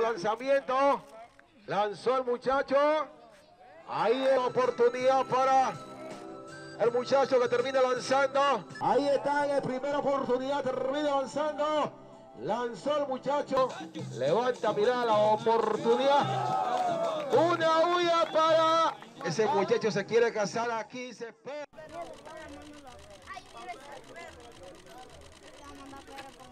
lanzamiento. Lanzó el muchacho. Ahí es la oportunidad para el muchacho que termina lanzando. Ahí está la primera oportunidad, termina lanzando. Lanzó el muchacho. Levanta, mira la oportunidad. Una huya para... Ese muchacho se quiere casar aquí. Se espera.